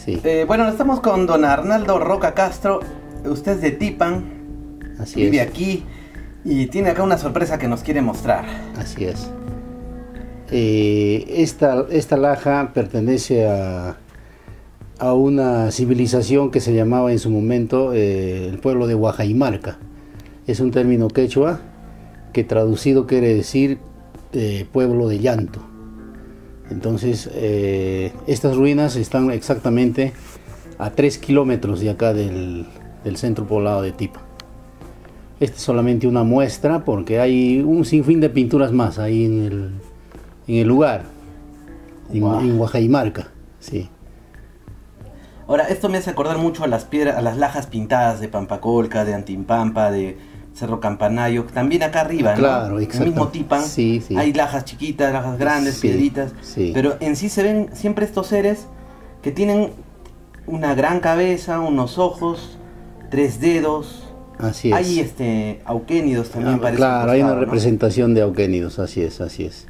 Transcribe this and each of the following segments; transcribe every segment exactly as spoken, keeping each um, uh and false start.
Sí. Eh, bueno, estamos con don Arnaldo Roca Castro. Usted es de Tipan. Así vive es. aquí y tiene acá una sorpresa que nos quiere mostrar. Así es. Eh, esta, esta laja pertenece a, a una civilización que se llamaba en su momento eh, el pueblo de Huajaymarca. Es un término quechua que traducido quiere decir eh, pueblo de llanto. Entonces, eh, estas ruinas están exactamente a tres kilómetros de acá del, del centro poblado de Tipan. Esta es solamente una muestra porque hay un sinfín de pinturas más ahí en el, en el lugar, en, Wow. en Huajaymarca. Sí. Ahora, esto me hace acordar mucho a las piedras, a las lajas pintadas de Pampacolca, de Antimpampa, de Cerro Campanayo, también acá arriba, ¿no? Claro, En el exacto. mismo Tipan, Sí, sí. hay lajas chiquitas, lajas grandes, Sí, piedritas, sí. pero en sí se ven siempre estos seres que tienen una gran cabeza, unos ojos, tres dedos. Así es. Hay este auquénidos también, Ah, parece. claro, hay una costado, ¿no? representación de auquénidos, así es, así es.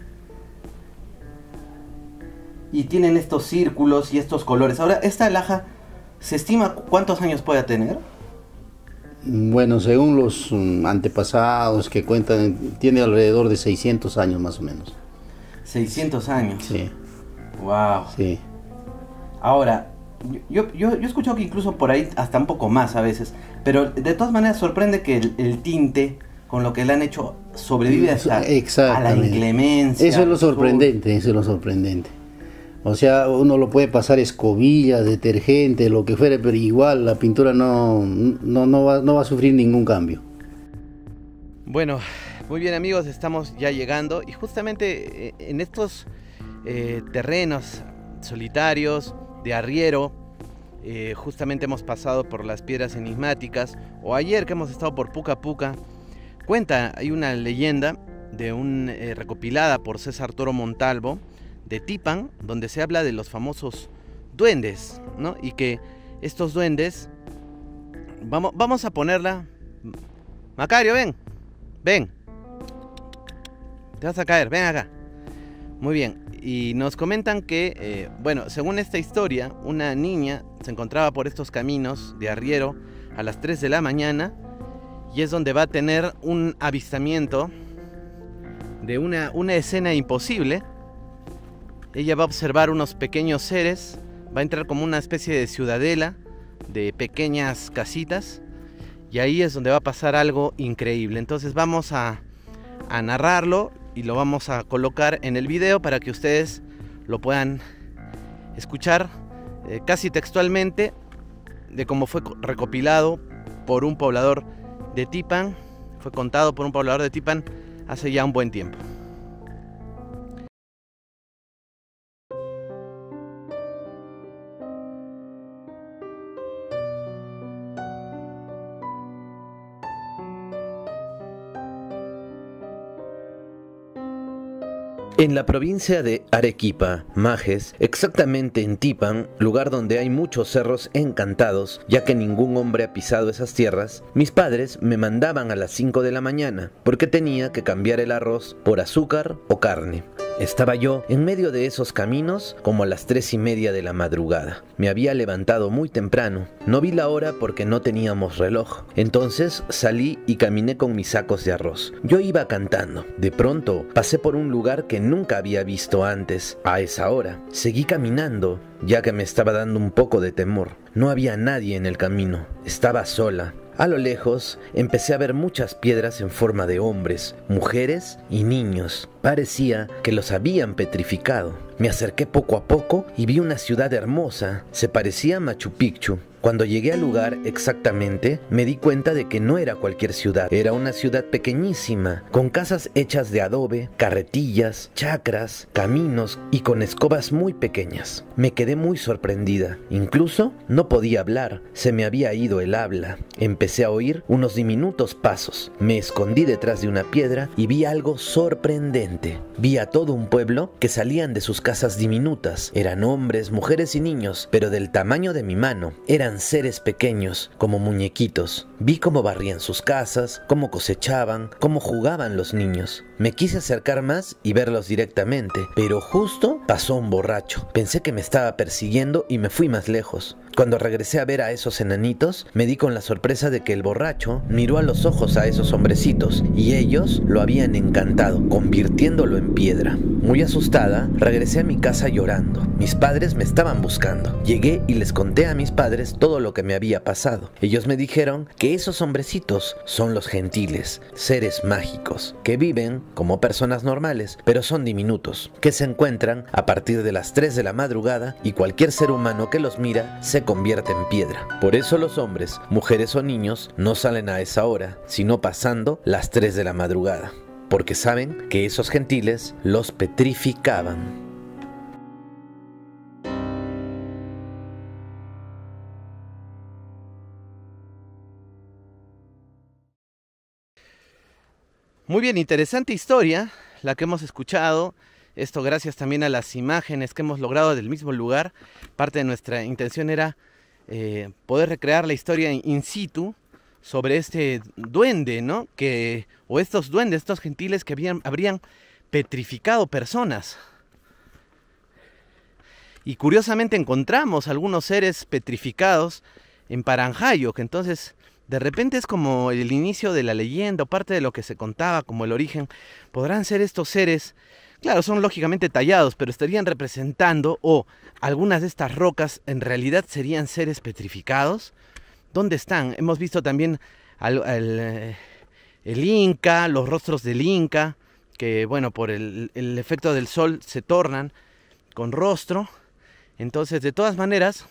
Y tienen estos círculos y estos colores. Ahora, esta laja, ¿se estima cuántos años puede tener? Bueno, según los um, antepasados que cuentan, tiene alrededor de seiscientos años más o menos. seiscientos años. Sí, Wow. sí. Ahora, yo, yo, yo he escuchado que incluso por ahí hasta un poco más a veces, pero de todas maneras sorprende que el, el tinte con lo que le han hecho sobrevive hasta a la Exactamente. inclemencia. Eso es lo al sol. sorprendente, eso es lo sorprendente. O sea, uno lo puede pasar escobilla, detergente, lo que fuere, pero igual la pintura no, no, no, va, no va a sufrir ningún cambio. Bueno, muy bien amigos, estamos ya llegando y justamente eh, en estos eh, terrenos solitarios de arriero, eh, justamente hemos pasado por las piedras enigmáticas, o ayer que hemos estado por Puca Puca, cuenta, hay una leyenda de un eh, recopilada por César Toro Montalvo de Tipan, donde se habla de los famosos duendes, ¿no? Y que estos duendes, vamos, vamos a ponerla, Macario, ven, ven, te vas a caer, ven acá. Muy bien, y nos comentan que, eh, bueno, según esta historia, una niña se encontraba por estos caminos de arriero a las tres de la mañana y es donde va a tener un avistamiento de una, una escena imposible. Ella va a observar unos pequeños seres, va a entrar como una especie de ciudadela de pequeñas casitas y ahí es donde va a pasar algo increíble. Entonces vamos a, a narrarlo y lo vamos a colocar en el video para que ustedes lo puedan escuchar eh, casi textualmente de cómo fue recopilado por un poblador de Tipan, fue contado por un poblador de Tipan hace ya un buen tiempo. En la provincia de Arequipa, Majes, exactamente en Tipan, lugar donde hay muchos cerros encantados, ya que ningún hombre ha pisado esas tierras, mis padres me mandaban a las cinco de la mañana, porque tenía que cambiar el arroz por azúcar o carne. Estaba yo en medio de esos caminos como a las tres y media de la madrugada. Me había levantado muy temprano. No vi la hora porque no teníamos reloj. Entonces salí y caminé con mis sacos de arroz. Yo iba cantando. De pronto pasé por un lugar que nunca había visto antes. A esa hora seguí caminando, ya que me estaba dando un poco de temor. No había nadie en el camino. Estaba sola. A lo lejos empecé a ver muchas piedras en forma de hombres, mujeres y niños. Parecía que los habían petrificado. Me acerqué poco a poco y vi una ciudad hermosa. Se parecía a Machu Picchu. Cuando llegué al lugar exactamente, me di cuenta de que no era cualquier ciudad. Era una ciudad pequeñísima, con casas hechas de adobe, carretillas, chacras, caminos y con escobas muy pequeñas. Me quedé muy sorprendida. Incluso no podía hablar. Se me había ido el habla. Empecé a oír unos diminutos pasos. Me escondí detrás de una piedra y vi algo sorprendente. Vi a todo un pueblo que salían de sus casas diminutas. Eran hombres, mujeres y niños, pero del tamaño de mi mano. Eran Eran seres pequeños, como muñequitos. Vi cómo barrían sus casas, cómo cosechaban, cómo jugaban los niños. Me quise acercar más y verlos directamente, pero justo pasó un borracho. Pensé que me estaba persiguiendo y me fui más lejos. Cuando regresé a ver a esos enanitos, me di con la sorpresa de que el borracho miró a los ojos a esos hombrecitos y ellos lo habían encantado, convirtiéndolo en piedra. Muy asustada, regresé a mi casa llorando. Mis padres me estaban buscando. Llegué y les conté a mis padres todo lo que me había pasado. Ellos me dijeron que esos hombrecitos son los gentiles, seres mágicos, que viven como personas normales, pero son diminutos, que se encuentran a partir de las tres de la madrugada y cualquier ser humano que los mira se convierte en piedra. Por eso los hombres, mujeres o niños no salen a esa hora, sino pasando las tres de la madrugada, porque saben que esos gentiles los petrificaban. Muy bien, interesante historia la que hemos escuchado. Esto gracias también a las imágenes que hemos logrado del mismo lugar. Parte de nuestra intención era eh, poder recrear la historia in situ sobre este duende, ¿no? Que, o estos duendes, estos gentiles que habían, habrían petrificado personas. Y curiosamente encontramos algunos seres petrificados en Paranjayo, que entonces de repente es como el inicio de la leyenda o parte de lo que se contaba como el origen. ¿Podrán ser estos seres? Claro, son lógicamente tallados, pero estarían representando, o algunas de estas rocas en realidad serían seres petrificados. ¿Dónde están? Hemos visto también al, al, el Inca, los rostros del Inca, que bueno, por el, el efecto del sol se tornan con rostro. Entonces, de todas maneras,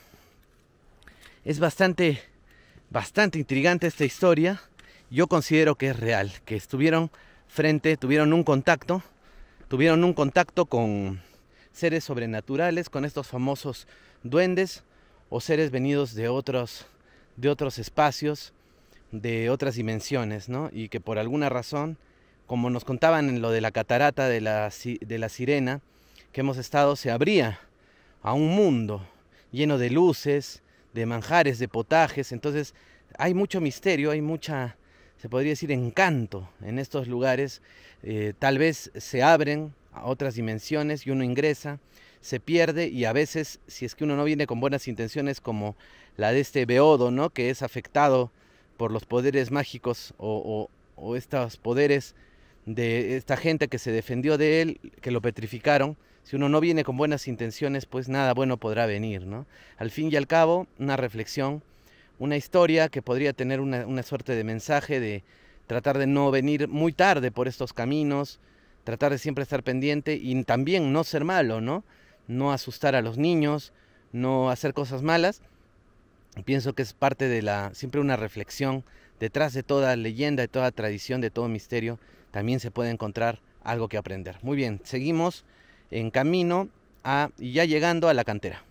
es bastante, bastante intrigante esta historia. Yo considero que es real, que estuvieron frente, tuvieron un contacto, tuvieron un contacto con seres sobrenaturales, con estos famosos duendes o seres venidos de otros, de otros espacios, de otras dimensiones, ¿no? Y que por alguna razón, como nos contaban en lo de la catarata de la, de la sirena, que hemos estado, se abría a un mundo lleno de luces, de manjares, de potajes. Entonces hay mucho misterio, hay mucha, se podría decir, encanto en estos lugares. Eh, tal vez se abren a otras dimensiones y uno ingresa, se pierde, y a veces, si es que uno no viene con buenas intenciones, como la de este Beodo, ¿no? Que es afectado por los poderes mágicos o, o, o estos poderes de esta gente que se defendió de él, que lo petrificaron. Si uno no viene con buenas intenciones, pues nada bueno podrá venir, ¿no? Al fin y al cabo, una reflexión, una historia que podría tener una, una suerte de mensaje de tratar de no venir muy tarde por estos caminos, tratar de siempre estar pendiente y también no ser malo, ¿no? No asustar a los niños, no hacer cosas malas. Pienso que es parte de la, siempre una reflexión. Detrás de toda leyenda, de toda tradición, de todo misterio, también se puede encontrar algo que aprender. Muy bien, seguimos en camino a, y ya llegando a la cantera.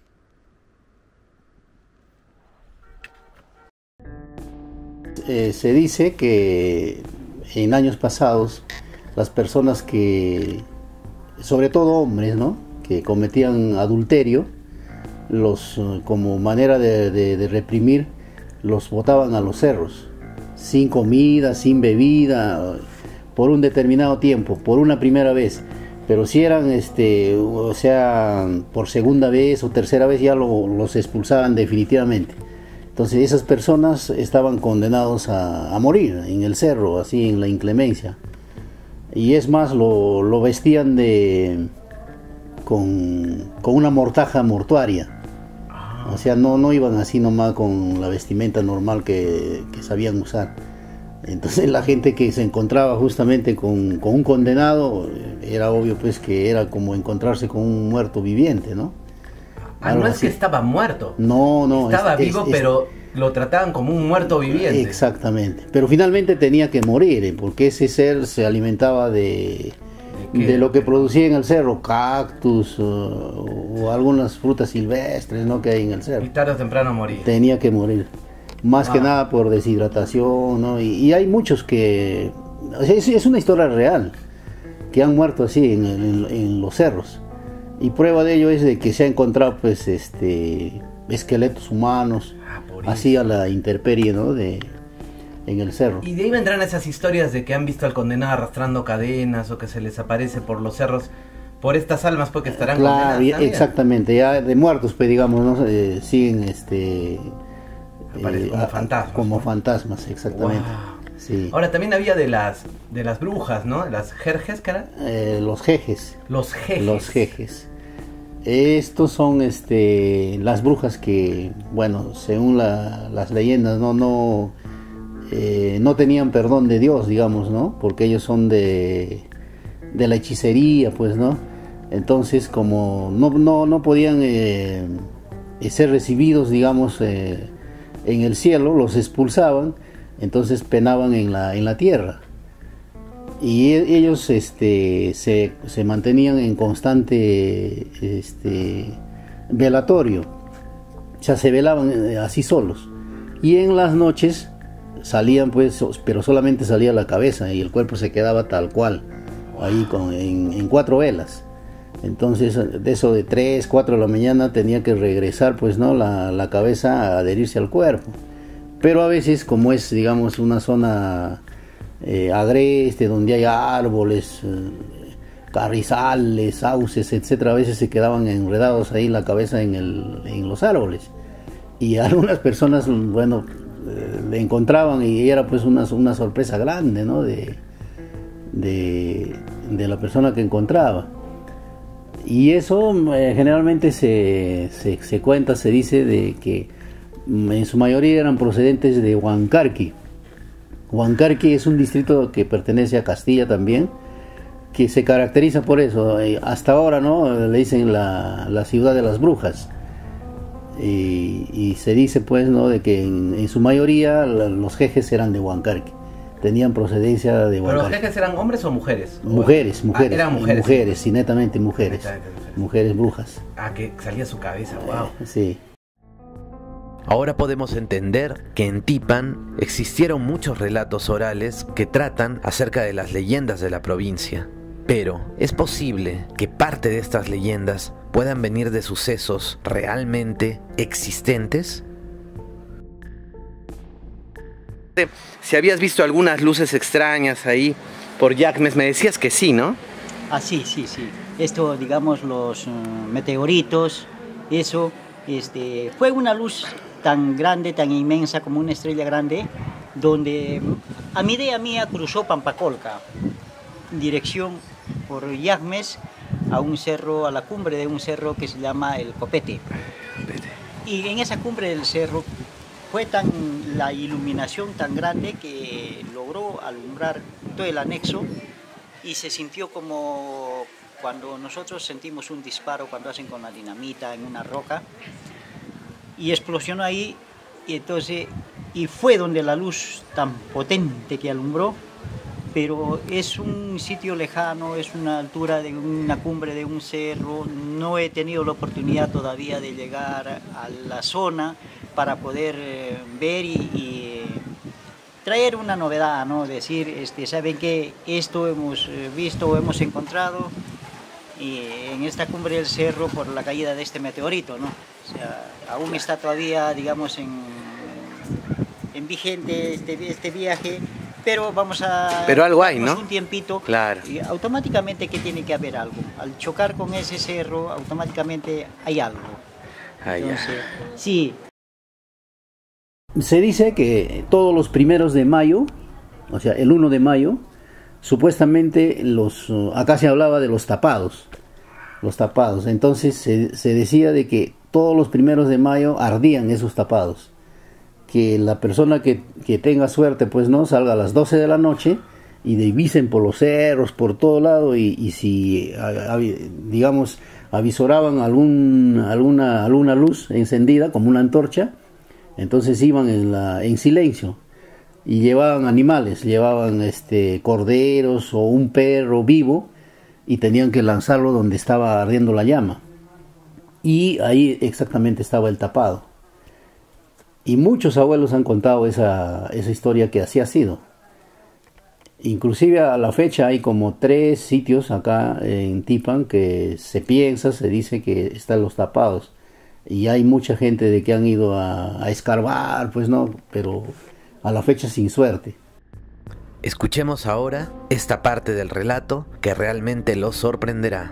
Eh, se dice que en años pasados las personas que, sobre todo hombres, ¿no?, que cometían adulterio, los, como manera de, de, de reprimir, los botaban a los cerros, sin comida, sin bebida, por un determinado tiempo, por una primera vez. Pero si eran, este, o sea, por segunda vez o tercera vez, ya lo, los expulsaban definitivamente. Entonces esas personas estaban condenados a, a morir en el cerro, así en la inclemencia. Y es más, lo, lo vestían de con, con una mortaja mortuaria. O sea, no, no iban así nomás con la vestimenta normal que, que sabían usar. Entonces la gente que se encontraba justamente con, con un condenado, era obvio pues que era como encontrarse con un muerto viviente, ¿no? Ah, no es así que estaba muerto. No, no. Estaba es, vivo, es, pero lo trataban como un muerto viviente. Exactamente. Pero finalmente tenía que morir, porque ese ser se alimentaba de, ¿De, de lo que producía en el cerro, cactus o, o algunas frutas silvestres, ¿no?, que hay en el cerro. Y tarde o temprano moría. Tenía que morir. Más ah. que nada por deshidratación, ¿no? Y, y hay muchos que... O sea, es, es una historia real, que han muerto así en, en, en los cerros. Y prueba de ello es de que se ha encontrado pues este esqueletos humanos Ah, por así eso. a la intemperie, ¿no? De, en el cerro. Y de ahí vendrán esas historias de que han visto al condenado arrastrando cadenas o que se les aparece por los cerros por estas almas porque estarán Claro, condenadas y- también. exactamente, ya de muertos, pues digamos, ¿no? Eh, siguen este Aparecen como a- fantasmas, como ¿no? fantasmas, exactamente. Wow. Sí. Ahora también había de las de las brujas, ¿no? Las jerjes, ¿qué eran? Eh, los jejes, Los jejes. los jejes. Estos son este las brujas que, bueno, según la- las leyendas, no no eh, no tenían perdón de Dios, digamos, ¿no? Porque ellos son de de la hechicería, pues, ¿no? Entonces, como no no no podían eh, ser recibidos, digamos, eh, en el cielo, los expulsaban, entonces penaban en la en la tierra. Y e- ellos este, se, se mantenían en constante este, velatorio, o sea, se velaban eh, así solos. Y en las noches salían, pues, so- pero solamente salía la cabeza y el cuerpo se quedaba tal cual, ahí con, en, en cuatro velas. Entonces, de eso de tres, cuatro de la mañana tenía que regresar, pues, ¿no? La, la cabeza a adherirse al cuerpo. Pero a veces, como es, digamos, una zona eh, agreste, donde hay árboles, eh, carrizales, sauces, etcétera, a veces se quedaban enredados ahí la cabeza en, el, en los árboles. Y algunas personas, bueno, eh, le encontraban y era pues una, una sorpresa grande, ¿no? De, de, de la persona que encontraba. Y eso eh, generalmente se, se, se cuenta, se dice de que mm, en su mayoría eran procedentes de Huancarqui. Huancarqui es un distrito que pertenece a Castilla también, que se caracteriza por eso. Eh, hasta ahora, ¿no? Le dicen la, la ciudad de las brujas. Y, y se dice, pues, ¿no? De que en, en su mayoría la, los jejes eran de Huancarqui. Tenían procedencia de ¿Pero los Huancarqui. jejes eran hombres o mujeres? Mujeres, mujeres. Ah, eran mujeres. Mujeres, sí, netamente mujeres. Netamente mujeres. Mujeres brujas. Ah, que salía su cabeza, wow. Sí. Ahora podemos entender que en Tipan existieron muchos relatos orales que tratan acerca de las leyendas de la provincia. Pero, ¿es posible que parte de estas leyendas puedan venir de sucesos realmente existentes? Si habías visto algunas luces extrañas ahí por Yacmes, me decías que sí, ¿no? Ah, sí, sí, sí. Esto, digamos, los uh, meteoritos, eso, este, fue una luz tan grande, tan inmensa como una estrella grande, donde a mi idea mía cruzó Pampacolca, en dirección por Yacmes a un cerro, a la cumbre de un cerro que se llama el Copete. Y en esa cumbre del cerro fue tan la iluminación tan grande que logró alumbrar todo el anexo y se sintió como cuando nosotros sentimos un disparo cuando hacen con la dinamita en una roca y explosionó ahí y entonces y fue donde la luz tan potente que alumbró, pero es un sitio lejano, es una altura de una cumbre de un cerro, no he tenido la oportunidad todavía de llegar a la zona para poder eh, ver y, y traer una novedad, ¿no? Decir, este, ¿saben qué? Esto hemos eh, visto o hemos encontrado y en esta cumbre del cerro por la caída de este meteorito, ¿no? O sea, aún está todavía, digamos, en, en vigente este, este viaje, pero vamos a... Pero algo hay, darnos ¿no? un tiempito. Claro. Y automáticamente que tiene que haber algo. Al chocar con ese cerro, automáticamente hay algo. Ah, ya. Entonces, sí. Se dice que todos los primeros de mayo, o sea, el uno de mayo, supuestamente los, uh, acá se hablaba de los tapados, los tapados. Entonces se, se decía de que todos los primeros de mayo ardían esos tapados. Que la persona que, que tenga suerte, pues no, salga a las doce de la noche y divisen por los cerros, por todo lado, y, y si, a, a, digamos, avisoraban algún, alguna, alguna luz encendida, como una antorcha, entonces iban en, la, en silencio y llevaban animales, llevaban este, corderos o un perro vivo y tenían que lanzarlo donde estaba ardiendo la llama. Y ahí exactamente estaba el tapado. Y muchos abuelos han contado esa, esa historia que así ha sido. Inclusive a la fecha hay como tres sitios acá en Tipan que se piensa, se dice que están los tapados. y hay mucha gente de que han ido a, a escarbar, pues no, pero a la fecha sin suerte. Escuchemos ahora esta parte del relato que realmente los sorprenderá.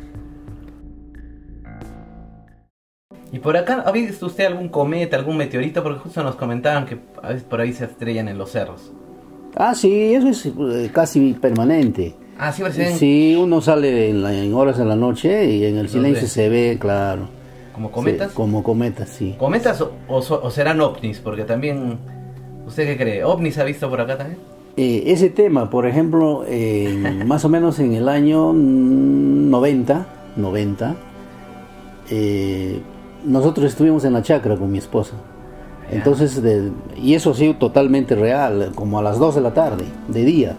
¿Y por acá ha visto usted algún cometa, algún meteorito? Porque justo nos comentaron que a veces por ahí se estrellan en los cerros. Ah, sí, eso es eh, casi permanente. Ah, sí, parece. Sí, uno sale en, la, en horas de la noche y en el silencio ve. se ve, claro. ¿Como cometas? Sí, como cometas, sí. ¿Cometas o, o, o serán ovnis? Porque también, ¿usted qué cree? ¿Ovnis ha visto por acá también? Eh, ese tema, por ejemplo, eh, más o menos en el año noventa, eh, nosotros estuvimos en la chacra con mi esposa. Entonces, de, y eso ha sido totalmente real, como a las dos de la tarde, de día.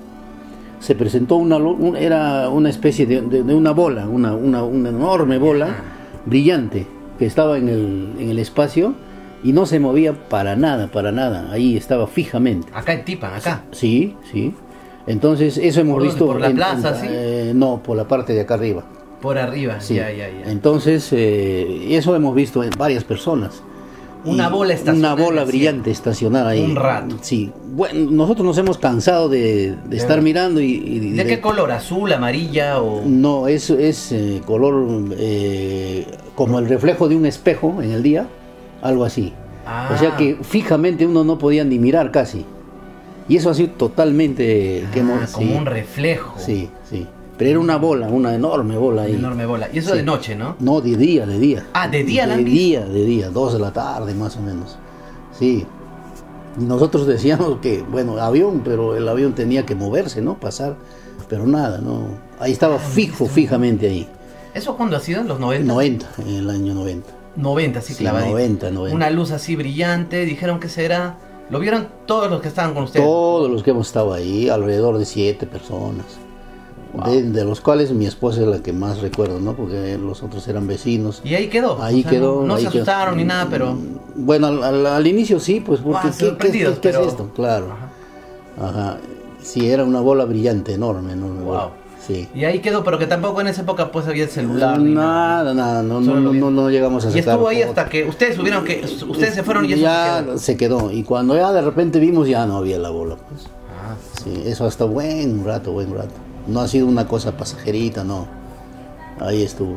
Se presentó una, un, era una especie de, de, de una bola, una, una, una enorme bola brillante que estaba en el, en el espacio y no se movía para nada, para nada, ahí estaba fijamente. Acá en Tipan, acá. Sí, sí. Entonces, eso hemos ¿Por visto. dónde? ¿Por la en, plaza, en, sí? Eh, no, por la parte de acá arriba. Por arriba, Sí. ya, ya, ya. Entonces, eh, eso hemos visto en varias personas. Una Y bola estacionada. Una bola en el brillante cielo. estacionada ahí. Un rato. Sí. Bueno, nosotros nos hemos cansado de, de estar verdad. mirando y... y ¿De qué color? ¿Azul, amarilla o...? No, es, es eh, color eh, como el reflejo de un espejo en el día, algo así. Ah. O sea que fijamente uno no podía ni mirar casi. Y eso ha sido totalmente... Ah, que hemos- como sí, un reflejo. Sí, sí. Pero era una bola, una enorme bola ahí. Una enorme bola. Y eso Sí. de noche, ¿no? No, de día, de día. Ah, ¿de día la De han visto? día, de día, dos de la tarde más o menos. Sí. Y nosotros decíamos que, bueno, avión, pero el avión tenía que moverse, ¿no? Pasar, pero nada, ¿no? Ahí estaba fijo, fijamente ahí. ¿Eso cuándo ha sido? ¿En los noventa? noventa, en el año noventa. noventa, sí, Sí, clavadito. noventa, noventa. Una luz así brillante, dijeron que será... ¿Lo vieron todos los que estaban con ustedes? Todos los que hemos estado ahí, alrededor de siete personas. Wow. De, de los cuales mi esposa es la que más recuerdo, ¿no? Porque los otros eran vecinos. Y ahí quedó. Ahí O sea, quedó. No, no ahí se quedó. asustaron ni nada, pero... Bueno, al, al- al inicio sí, pues porque Ah, ¿qué, qué- sorprendidos, qué- qué pero- es esto? Claro. Ajá. Ajá. Sí, era una bola brillante, enorme, enorme. Wow. bola. Sí. Y ahí quedó, pero que tampoco en esa época pues había el celular ni nada. Nada, nada, no, Solo no, lo no, vi. no, no llegamos a Y sacar. estuvo ahí fotos. hasta que ustedes subieron que... Ustedes se fueron y eso ya se quedó. se quedó. Y cuando ya de repente vimos, ya no había la bola, pues. Ah, Sí, eso hasta buen rato, buen rato. No ha sido una cosa pasajerita, no. Ahí estuvo.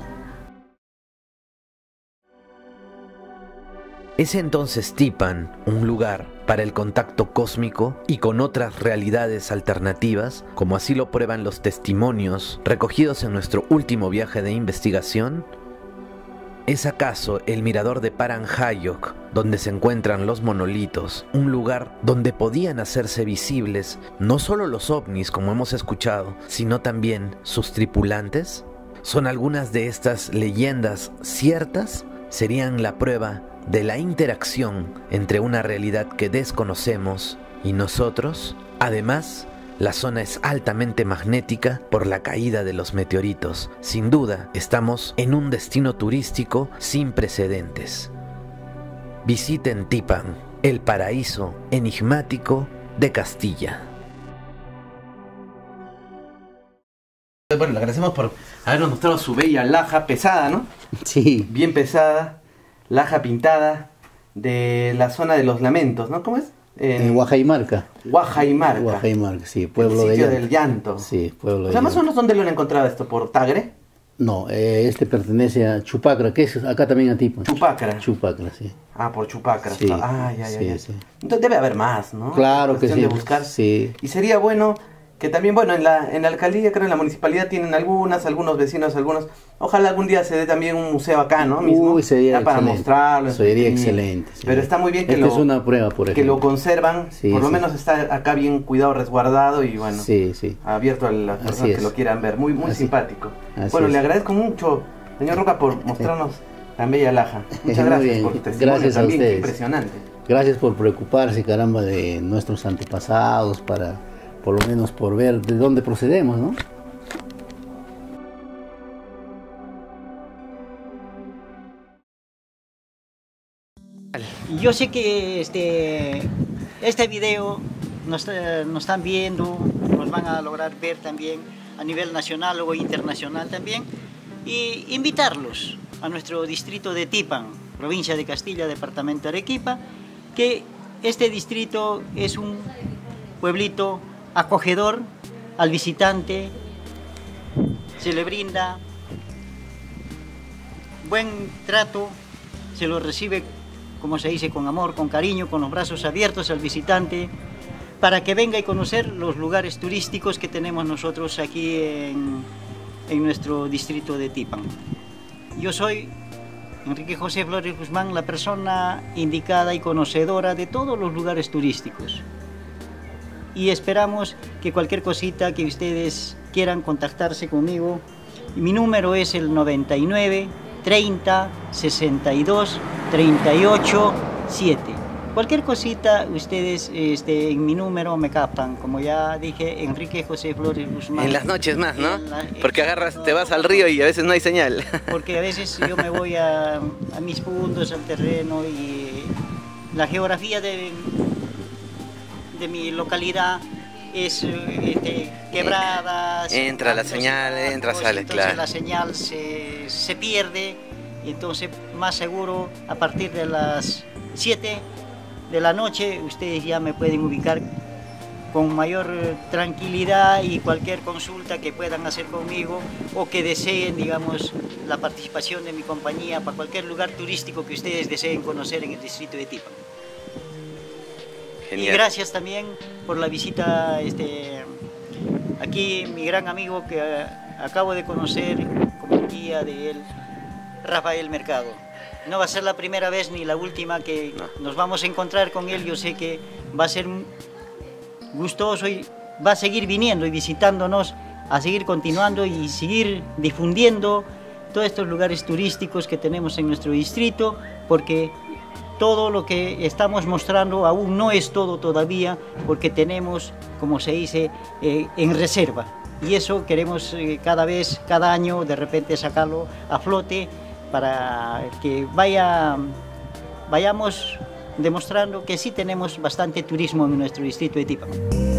Es entonces Tipan un lugar para el contacto cósmico y con otras realidades alternativas, como así lo prueban los testimonios recogidos en nuestro último viaje de investigación. ¿Es acaso el mirador de Paranjayok, donde se encuentran los monolitos, un lugar donde podían hacerse visibles no solo los ovnis como hemos escuchado, sino también sus tripulantes? ¿Son algunas de estas leyendas ciertas? ¿Serían la prueba de la interacción entre una realidad que desconocemos y nosotros? Además, la zona es altamente magnética por la caída de los meteoritos. Sin duda, estamos en un destino turístico sin precedentes. Visiten Tipan, el paraíso enigmático de Castilla. Bueno, le agradecemos por habernos mostrado su bella laja pesada, ¿no? Sí. Bien pesada, laja pintada de la zona de los lamentos, ¿no? ¿Cómo es? En Guajaymarca. Guajaymarca. Guajaymarca, sí, pueblo el de sitio llanto. del llanto. Sí, pueblo O de sea, más o llanto. menos, ¿dónde lo han encontrado esto? ¿Por Tagre? No, eh, este pertenece a Chupacra, que es acá también a Tipan. Chupacra. Chupacra, sí. Ah, por Chupacra. Sí, Ah, ya, ya, sí, ya. sí. Entonces debe haber más, ¿no? Claro que Cuestión sí. de buscar. Sí. Y sería bueno que también, bueno, en la, en la alcaldía, creo en la municipalidad tienen algunas, algunos vecinos, algunos. Ojalá algún día se dé también un museo acá, ¿no? Mismo. Uy, sería Ya para excelente. mostrarlo. en Sería pequeño. excelente. sí. Pero está muy bien que Esta lo, es una prueba, por ejemplo. que lo conservan. Sí, por lo sí. menos está acá bien cuidado, resguardado y bueno. Sí, sí. Abierto a las Así personas que es. lo quieran ver. Muy, muy Así- simpático. así Bueno, es. le agradezco mucho, señor Roca, por mostrarnos tan bella laja. Muchas Muy gracias bien. por tu testimonio Gracias a también, qué ustedes. impresionante. Gracias por preocuparse, caramba, de nuestros antepasados, para, por lo menos, por ver de dónde procedemos, ¿no? Y yo sé que este, este video nos, eh, nos están viendo, nos van a lograr ver también a nivel nacional o internacional también, y invitarlos a nuestro distrito de Tipan, provincia de Castilla, departamento de Arequipa, que este distrito es un pueblito acogedor al visitante, se le brinda buen trato, se lo recibe, como se dice, con amor, con cariño, con los brazos abiertos al visitante, para que venga y conocer los lugares turísticos que tenemos nosotros aquí en, en nuestro distrito de Tipán. Yo soy Enrique José Flores Guzmán, la persona indicada y conocedora de todos los lugares turísticos. Y esperamos que cualquier cosita que ustedes quieran contactarse conmigo, mi número es el noventa y nueve, treinta, sesenta y dos, treinta y ocho, siete. Cualquier cosita, ustedes este, en mi número me captan, como ya dije, Enrique José Flores Guzmán. En las noches más, ¿no? La, porque agarras, te vas al río y a veces no hay señal. Porque a veces yo me voy a, a mis puntos, al terreno, y la geografía de, de mi localidad es este, quebrada. Entra la señal, entra, sale, entonces claro. la señal se, se pierde, y entonces más seguro a partir de las siete de la noche ustedes ya me pueden ubicar con mayor tranquilidad, y cualquier consulta que puedan hacer conmigo o que deseen, digamos, la participación de mi compañía para cualquier lugar turístico que ustedes deseen conocer en el distrito de Tipán. Genial. Y gracias también por la visita, este, aquí mi gran amigo que acabo de conocer como guía de él, Rafael Mercado. No va a ser la primera vez ni la última que no. nos vamos a encontrar con él. Yo sé que va a ser gustoso y va a seguir viniendo y visitándonos, a seguir continuando y seguir difundiendo todos estos lugares turísticos que tenemos en nuestro distrito, porque todo lo que estamos mostrando aún no es todo todavía, porque tenemos, como se dice, eh, en reserva. Y eso queremos eh, cada vez, cada año, de repente sacarlo a flote, para que vaya, vayamos demostrando que sí tenemos bastante turismo en nuestro distrito de Tipán.